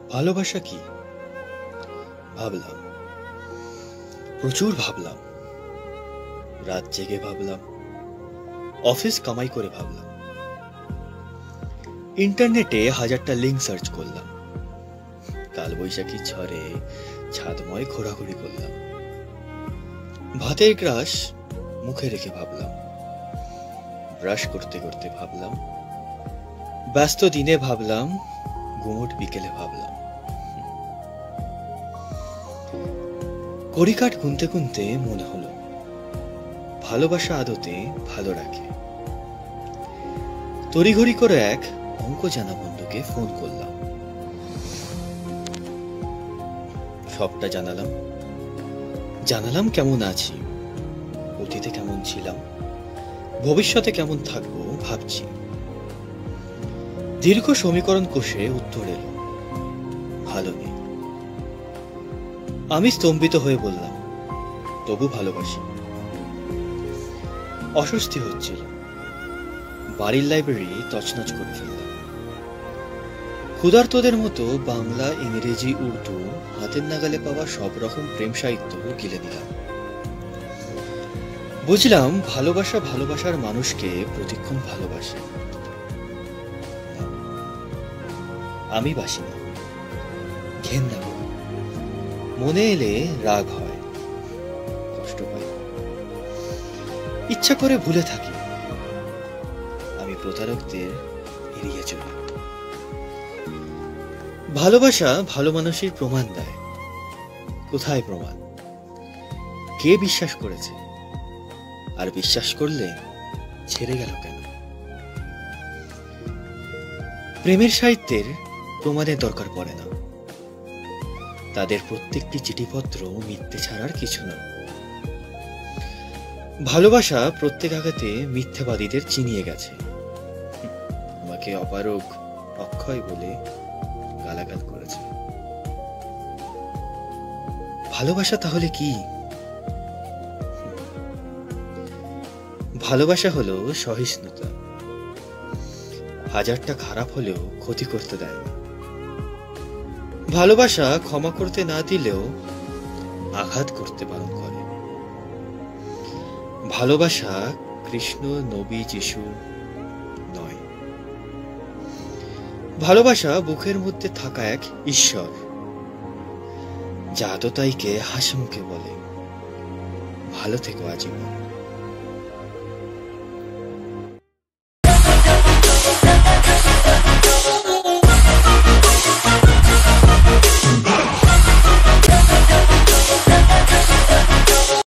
ভালোবাসা কি ভাবলাম, প্রচুর ভাবলাম, রাত জেগে ভাবলাম, অফিস কামাই করে ভাবলাম, ইন্টারনেটে হাজারটা লিঙ্ক সার্চ করলাম, কালবৈশাখী ঝড়ে ছাদময় ঘোরাঘুরি করলাম, ভাতের গ্রাস মুখে রেখে ভাবলাম, ব্রাশ করতে করতে ভাবলাম, ব্যস্ত দিনে ভাবলাম, গুমোট বিকেলে ভাবলাম, কড়িকাঠ গুনতে গুনতে মনে হলো ভালোবাসা আদতে ভালো রাখে। তড়িঘড়ি করে এক অঙ্ক জানা বন্ধুকে ফোন করলাম, সবটা জানালাম কেমন আছি, অতীতে কেমন ছিলাম, ভবিষ্যতে কেমন থাকবো ভাবছি। দীর্ঘ সমীকরণ কষে উত্তর এলো, ভালো নেই। আমি স্তম্ভিত হয়ে বললাম, তবু ভালোবাসি। অস্বস্তি হচ্ছিল, বাড়ির লাইব্রেরি তছনছ করে ফেললাম। ক্ষুধার্তদের মতো বাংলা, ইংরেজি, উর্দু হাতের নাগালে পাওয়া সব রকম প্রেম সাহিত্য গিলে দিলাম। বুঝলাম ভালোবাসা ভালোবাসার মানুষকে প্রতিক্ষণ ভালোবাসে। আমি বাসি না, ঘেন্না করি, মনে এলে রাগ হয়, কষ্ট হয়, ইচ্ছা করে ভুলে থাকি। আমি প্রতারকদের এড়িয়ে চলি। ভালোবাসা ভালো মানুষের প্রমাণ দেয়। কোথায় প্রমাণ? কে বিশ্বাস করেছে? আর বিশ্বাস করলে ছেড়ে গেল কেন? প্রেমের সাহিত্যের প্রমাণের দরকার পড়ে না। তাদের প্রত্যেকটি চিঠিপত্র মিথ্যে ছাড়ার কিছু না। ভালোবাসা প্রত্যেক আঘাতে মিথ্যাবাদীদের চিনিয়ে গেছে। আমাকে অপারগ, অক্ষয় বলে গালাগাল করেছে। ভালোবাসা তাহলে কি? ভালোবাসা হলো সহিষ্ণুতা। হাজারটা খারাপ হলেও ক্ষতি করতে দেয় না। ভালোবাসা ক্ষমা করতে না দিলেও আঘাত করতে বারণ করে। ভালোবাসা কৃষ্ণ, নবী, যিশু নয়। ভালোবাসা বুকের মধ্যে থাকা এক ঈশ্বর, যা আততায়ীকে হাসিমুখে বলে, ভালো থেকো আজীবন।